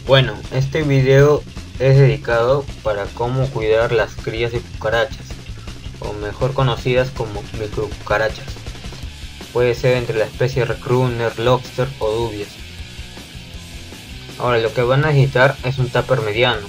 Bueno, este video es dedicado para cómo cuidar las crías de cucarachas, o mejor conocidas como microcucarachas. Puede ser entre la especie Recruner, Lobster o Dubious. Ahora lo que van a necesitar es un tupper mediano.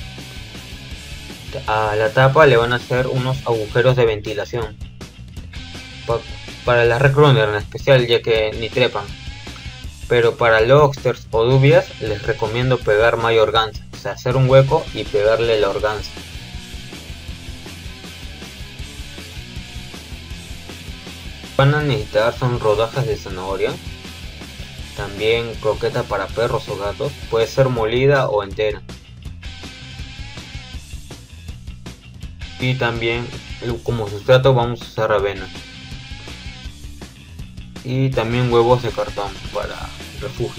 A la tapa le van a hacer unos agujeros de ventilación. Para las Recruner en especial, ya que ni trepan. Pero para Lobsters o Dubias les recomiendo pegar malla organza, o sea, hacer un hueco y pegarle la organza. Van a necesitar son rodajas de zanahoria, también croqueta para perros o gatos, puede ser molida o entera. Y también como sustrato vamos a usar avena. Y también huevos de cartón para refugio.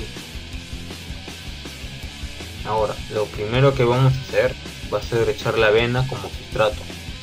Ahora, lo primero que vamos a hacer va a ser echar la avena como sustrato.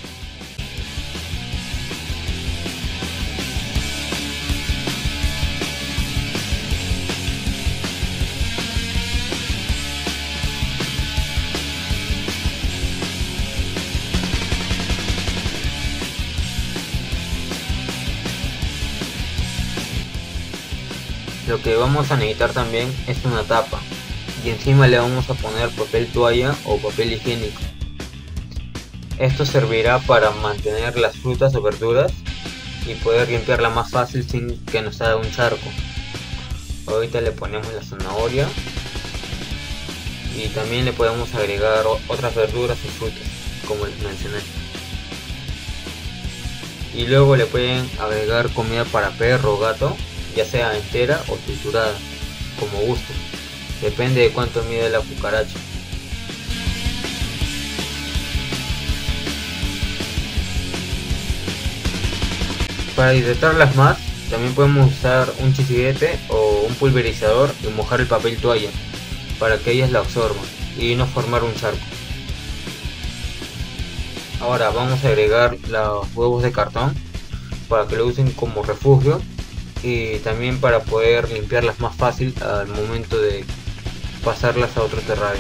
Lo que vamos a necesitar también es una tapa y encima le vamos a poner papel toalla o papel higiénico. Esto servirá para mantener las frutas o verduras y poder limpiarla más fácil sin que nos haga un charco. Ahorita le ponemos la zanahoria y también le podemos agregar otras verduras y frutas como les mencioné. Y luego le pueden agregar comida para perro o gato, ya sea entera o triturada, como gusten, depende de cuánto mide la cucaracha. Para hidratarlas más, también podemos usar un chisguete o un pulverizador y mojar el papel toalla para que ellas la absorban y no formar un charco. Ahora vamos a agregar los huevos de cartón para que lo usen como refugio y también para poder limpiarlas más fácil al momento de pasarlas a otro terrario.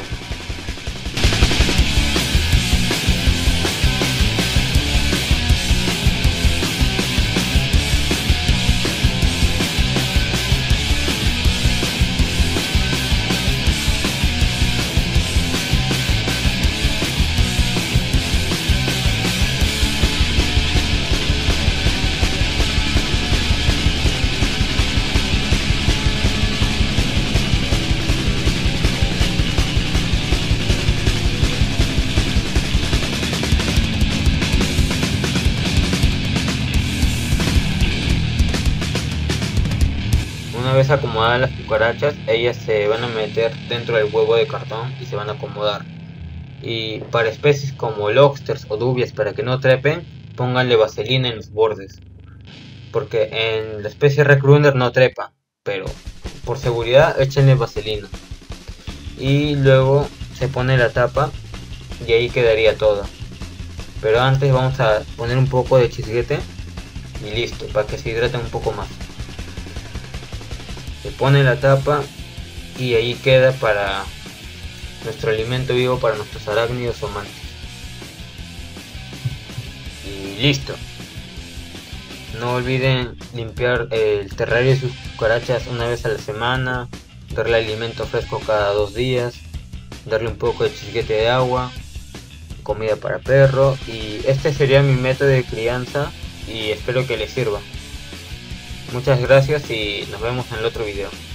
Una vez acomodadas las cucarachas, ellas se van a meter dentro del huevo de cartón y se van a acomodar. Y para especies como lobsters o dubias, para que no trepen, pónganle vaselina en los bordes. Porque en la especie Recruner no trepa, pero por seguridad échenle vaselina. Y luego se pone la tapa y ahí quedaría todo. Pero antes vamos a poner un poco de chisguete y listo, para que se hidraten un poco más. Se pone la tapa y ahí queda para nuestro alimento vivo para nuestros arácnidos o mantis. Y listo. No olviden limpiar el terrario de sus cucarachas una vez a la semana, darle alimento fresco cada 2 días, darle un poco de chisguete de agua, comida para perro, y este sería mi método de crianza y espero que les sirva. Muchas gracias y nos vemos en el otro video.